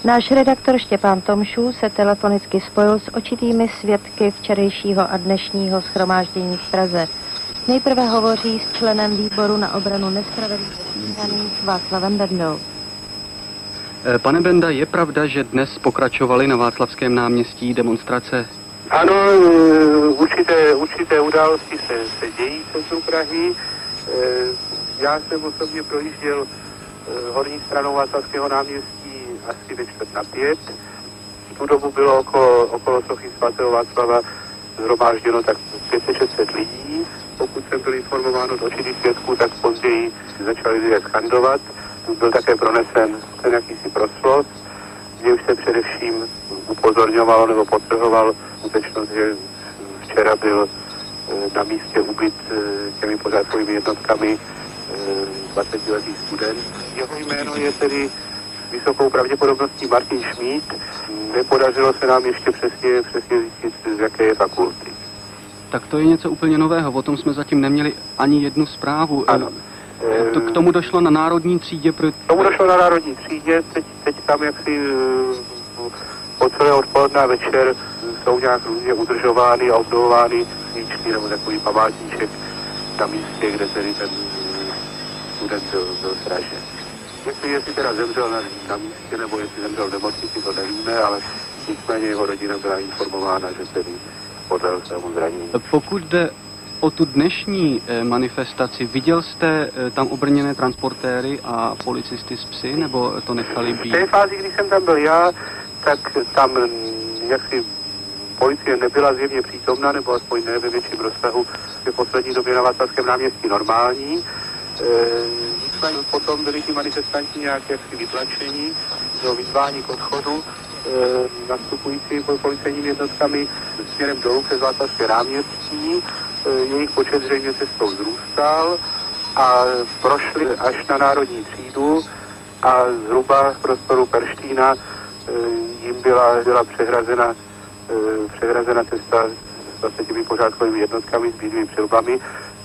Náš redaktor Štěpán Tomšů se telefonicky spojil s očitými svědky včerejšího a dnešního shromáždění v Praze. Nejprve hovoří s členem výboru na obranu nespravedlivých stíhaných Václavem Bendou. Pane Benda, je pravda, že dnes pokračovaly na Václavském náměstí demonstrace? Ano, určité události se dějí v centru Prahy. Já jsem osobně projížděl horní stranou Václavského náměstí asi ve 4:45. V tu dobu bylo okolo sochy svatého Václava zhromážděno tak 500-600 lidí. Pokud jsem byl informován od očitých svědků, tak později začali lidé skandovat. Byl také pronesen ten jakýsi proslov, kde už se především upozorňovalo nebo podtrhoval skutečnost, že včera byl na místě ubyt těmi pořádkovými jednotkami 20letý student. Jeho jméno je tedy vysokou pravděpodobností Martin Šmíd. Nepodařilo se nám ještě přesně zjistit, z jaké je fakulty. Tak to je něco úplně nového, o tom jsme zatím neměli ani jednu zprávu. Ano. K tomu došlo na Národní třídě? Tomu došlo na Národní třídě, teď tam jaksi po celé odpoledne a večer jsou nějak různě udržovány a obnovovány svíčky nebo takový památníček na místě, kde tedy ten student byl sražen. Jestli teda zemřel na místě, nebo jestli zemřel v nemocnici, to nevíme, ale nicméně jeho rodina byla informována, že tedy podal svému zranění. Pokud jde o tu dnešní manifestaci, viděl jste tam obrněné transportéry a policisty s psy, nebo to nechali být? V té fázi, kdy jsem tam byl já, tak tam jaksi policie nebyla zjevně přítomna, nebo aspoň ne ve větším rozsahu, v poslední době na Václavském náměstí normální. Nicméně potom byli ti manifestanti nějak jaksi vytlačení do vyzvání k odchodu nastupující policejními jednotkami směrem dolů přes Václavské náměstí. Jejich počet zřejmě cestou vzrůstal a prošli až na Národní třídu a zhruba v prostoru Perštína jim byla přehrazena cesta s těmi pořádkovými jednotkami, s bílými přilbami.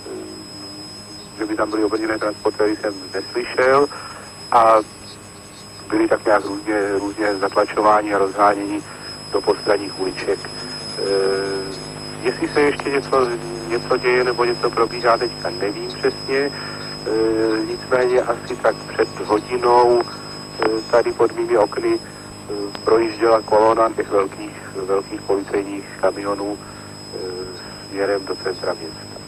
Že by tam byly obrněné transportéry, jsem neslyšel a byli tak nějak různě zatlačováni a rozháněni do postranních uliček. Jestli se ještě něco děje nebo něco probíhá, teďka nevím přesně, nicméně asi tak před hodinou tady pod mými okny projížděla kolona těch velkých policejních kamionů směrem do centra města.